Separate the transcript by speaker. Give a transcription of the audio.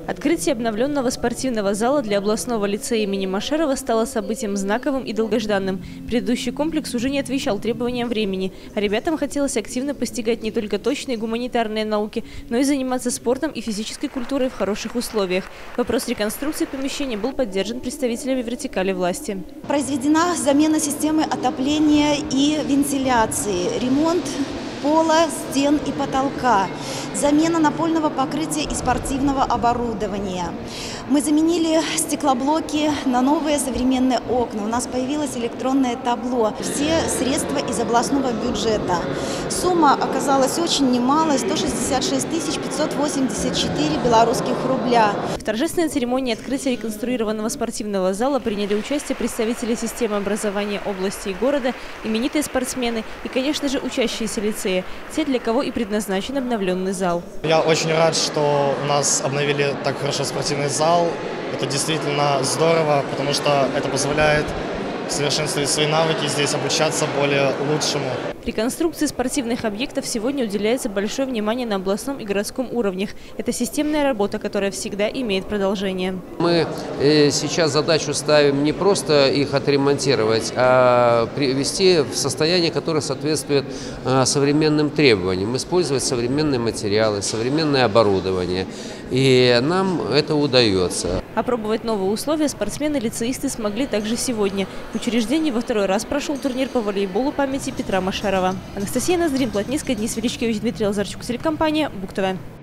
Speaker 1: Открытие обновленного спортивного зала для областного лицея имени Машерова стало событием знаковым и долгожданным. Предыдущий комплекс уже не отвечал требованиям времени, а ребятам хотелось активно постигать не только точные гуманитарные науки, но и заниматься спортом и физической культурой в хороших условиях. Вопрос реконструкции помещения был поддержан представителями вертикали власти.
Speaker 2: Произведена замена системы отопления и вентиляции, ремонт пола, стен и потолка, замена напольного покрытия и спортивного оборудования. Мы заменили стеклоблоки на новые современные окна. У нас появилось электронное табло. Все средства из областного бюджета. Сумма оказалась очень немалой – 166 584 белорусских рубля.
Speaker 1: В торжественной церемонии открытия реконструированного спортивного зала приняли участие представители системы образования области и города, именитые спортсмены и, конечно же, учащиеся лицея, те, для кого и предназначен обновленный зал.
Speaker 3: Я очень рад, что у нас обновили так хорошо спортивный зал. Это действительно здорово, потому что это позволяет совершенствовать свои навыки, здесь обучаться более лучшему.
Speaker 1: Реконструкции спортивных объектов сегодня уделяется большое внимание на областном и городском уровнях. Это системная работа, которая всегда имеет продолжение.
Speaker 4: Мы сейчас задачу ставим не просто их отремонтировать, а привести в состояние, которое соответствует современным требованиям, использовать современные материалы, современное оборудование. И нам это удается.
Speaker 1: Опробовать новые условия спортсмены-лицеисты смогли также сегодня. В учреждении во второй раз прошел турнир по волейболу памяти Петра Машерова. Анастасия Ноздрин, Плотницкая, Денис Величкевич, Дмитрий Лазарчук, телекомпания БугТV.